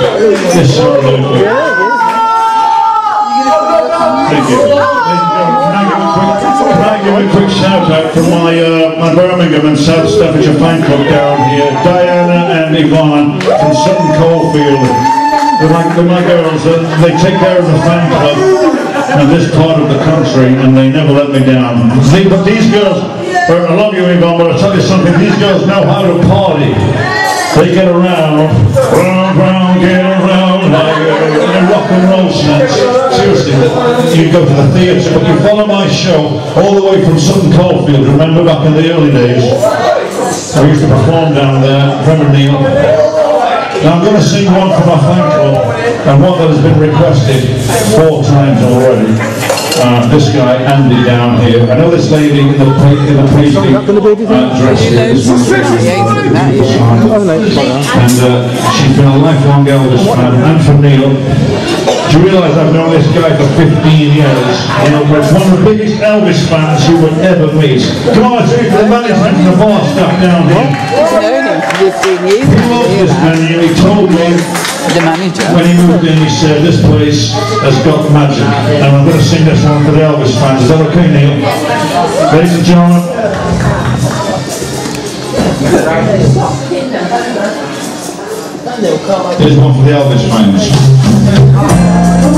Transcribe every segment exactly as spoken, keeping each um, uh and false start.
Yes, sir. Thank you. Can I give a quick, can I give a quick shout out to my uh, my Birmingham and South Staffordshire fan club down here, Diana and Yvonne from Sutton Coldfield. They're my, they're my girls. Uh, they take care of the fan club in this part of the country, and they never let me down. See, but these girls, I love you, Yvonne, but I'll tell you something. These girls know how to party. They get around, round, round, get around, like a rock and roll snatch. Seriously, you go to the theatre, but you follow my show all the way from Sutton Coldfield. Remember back in the early days? I used to perform down there, remember Neil? Now I'm going to sing one from my fan club, and one that has been requested four times already. Uh, this guy, Andy, down here. I know this lady in the, in the paisley uh, dress here. And uh, she's been a lifelong Elvis fan. And for Neil, do you realise I've known this guy for fifteen years? You know, he's one of the biggest Elvis fans you would ever meet. Come on, let's do it for the management and the bar stuff down here. He loves this venue. He told me the manager. when he moved in, he said, this place has got magic. And I'm going to sing this one for the Elvis fans. Is that okay, Neil? Ladies and gentlemen. Here's one for the Elvis fans.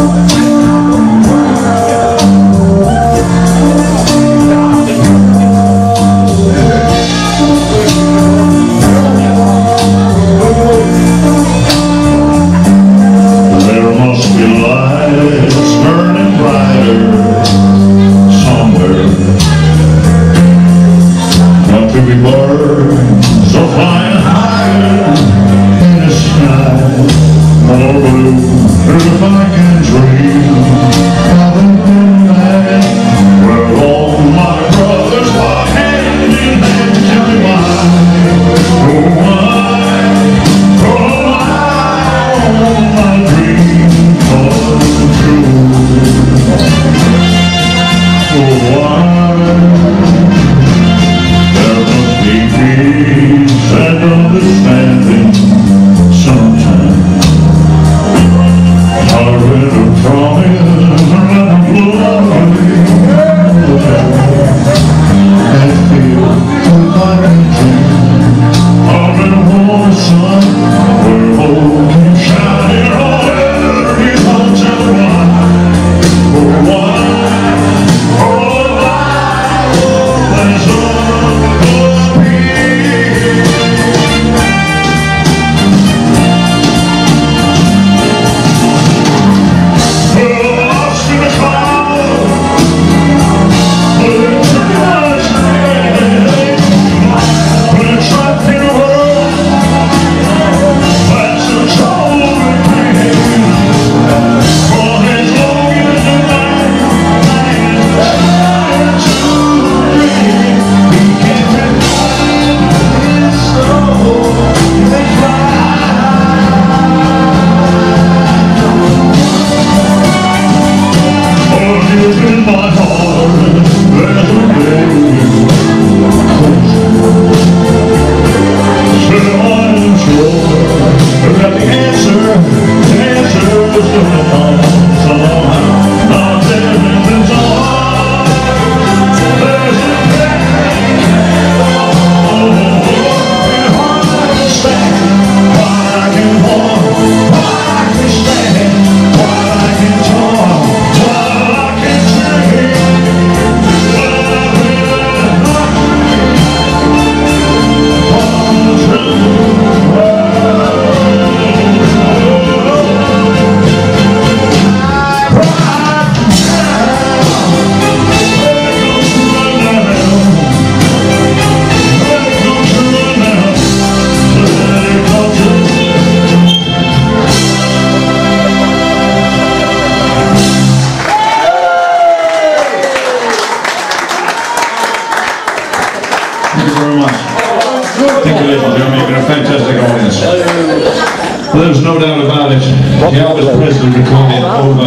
There's no doubt about it. The Elvis Presley recorded over,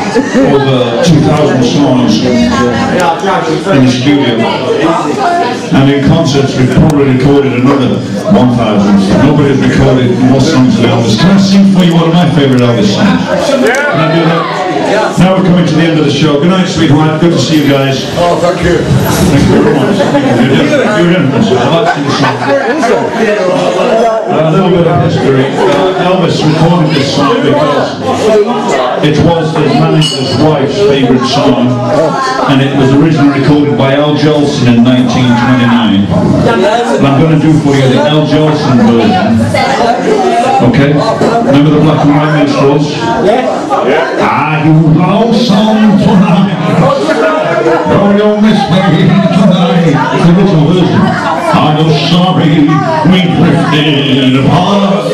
over two thousand songs in the studio. And in concerts we've probably recorded another one thousand. Nobody's recorded more songs than Elvis. Can I sing for you one of my favourite Elvis songs? Can I do that? Now we're coming to the end of the show. Good night, sweetheart. Good to see you guys. Oh, thank you. Thank you very much. You're doing, you're doing this. I like to sing. Uh, a little bit of history. Uh, Elvis recorded this song because it was his manager's wife's favourite song, and it was originally recorded by Al Jolson in nineteen twenty-nine. And I'm going to do for you the Al Jolson version. Okay? Remember the black and white minstrels? Yeah. Are you lonesome tonight? Don't you miss me tonight? It's the original version. Are you sorry we drifted apart?